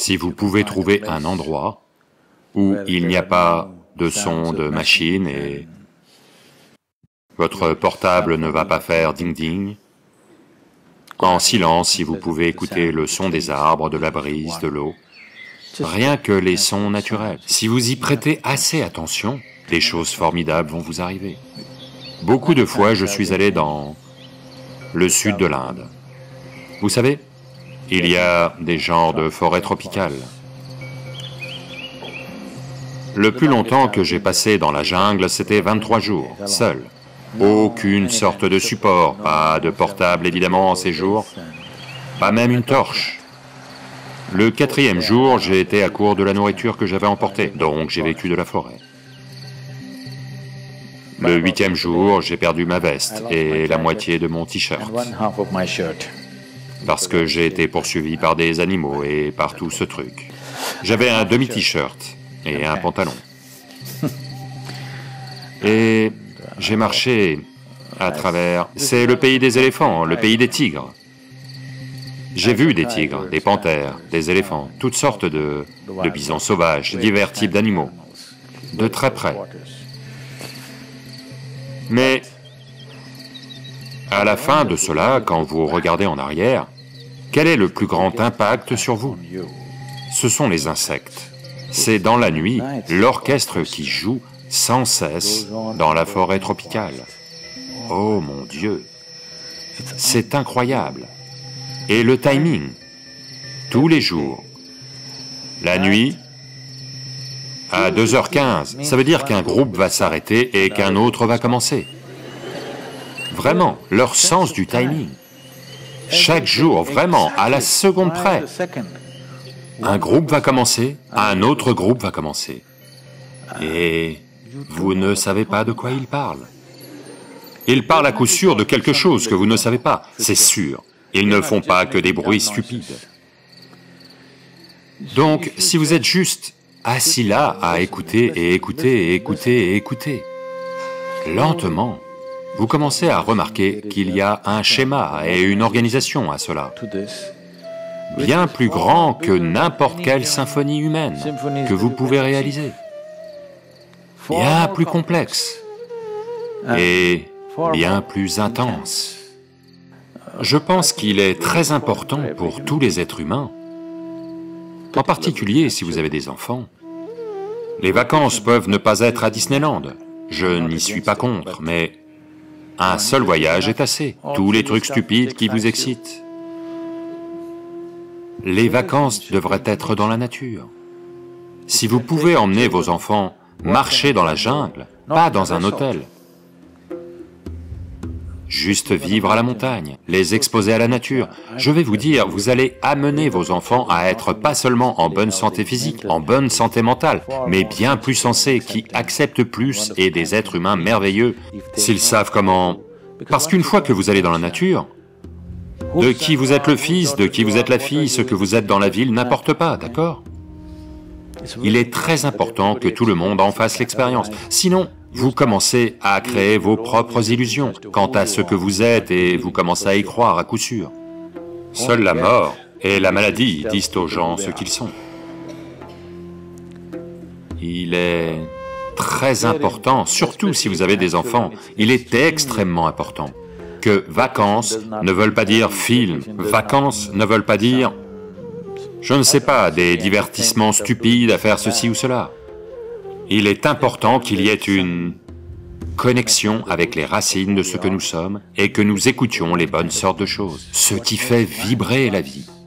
Si vous pouvez trouver un endroit où il n'y a pas de son de machine et votre portable ne va pas faire ding-ding, en silence, si vous pouvez écouter le son des arbres, de la brise, de l'eau, rien que les sons naturels. Si vous y prêtez assez attention, des choses formidables vont vous arriver. Beaucoup de fois, je suis allé dans le sud de l'Inde. Vous savez, il y a des genres de forêts tropicales. Le plus longtemps que j'ai passé dans la jungle, c'était 23 jours, seul. Aucune sorte de support, pas de portable évidemment en ces jours, pas même une torche. Le 4e jour, j'ai été à court de la nourriture que j'avais emportée, donc j'ai vécu de la forêt. Le 8e jour, j'ai perdu ma veste et la moitié de mon t-shirt, parce que j'ai été poursuivi par des animaux et par tout ce truc. J'avais un demi-t-shirt et un pantalon. Et j'ai marché à travers... C'est le pays des éléphants, le pays des tigres. J'ai vu des tigres, des panthères, des éléphants, toutes sortes de bisons sauvages, divers types d'animaux, de très près. Mais à la fin de cela, quand vous regardez en arrière, quel est le plus grand impact sur vous? Ce sont les insectes. C'est dans la nuit, l'orchestre qui joue sans cesse dans la forêt tropicale. Oh mon Dieu, c'est incroyable. Et le timing, tous les jours, la nuit, à 2h15, ça veut dire qu'un groupe va s'arrêter et qu'un autre va commencer. Vraiment, leur sens du timing. Chaque jour, vraiment, à la seconde près. Un groupe va commencer, un autre groupe va commencer. Et vous ne savez pas de quoi ils parlent. Ils parlent à coup sûr de quelque chose que vous ne savez pas, c'est sûr. Ils ne font pas que des bruits stupides. Donc, si vous êtes juste assis là à écouter et écouter et écouter et écouter, lentement, vous commencez à remarquer qu'il y a un schéma et une organisation à cela, bien plus grand que n'importe quelle symphonie humaine que vous pouvez réaliser, bien plus complexe et bien plus intense. Je pense qu'il est très important pour tous les êtres humains, en particulier si vous avez des enfants. Les vacances peuvent ne pas être à Disneyland, je n'y suis pas contre, mais un seul voyage est assez, tous les trucs stupides qui vous excitent. Les vacances devraient être dans la nature. Si vous pouvez emmener vos enfants marcher dans la jungle, pas dans un hôtel, juste vivre à la montagne, les exposer à la nature, je vais vous dire, vous allez amener vos enfants à être pas seulement en bonne santé physique, en bonne santé mentale, mais bien plus sensés, qui acceptent plus et des êtres humains merveilleux, s'ils savent comment... Parce qu'une fois que vous allez dans la nature, de qui vous êtes le fils, de qui vous êtes la fille, ce que vous êtes dans la ville n'importe pas, d'accord? Il est très important que tout le monde en fasse l'expérience, sinon vous commencez à créer vos propres illusions quant à ce que vous êtes et vous commencez à y croire à coup sûr. Seule la mort et la maladie disent aux gens ce qu'ils sont. Il est très important, surtout si vous avez des enfants, il est extrêmement important que vacances ne veulent pas dire film, vacances ne veulent pas dire, je ne sais pas, des divertissements stupides à faire ceci ou cela. Il est important qu'il y ait une connexion avec les racines de ce que nous sommes et que nous écoutions les bonnes sortes de choses, ce qui fait vibrer la vie.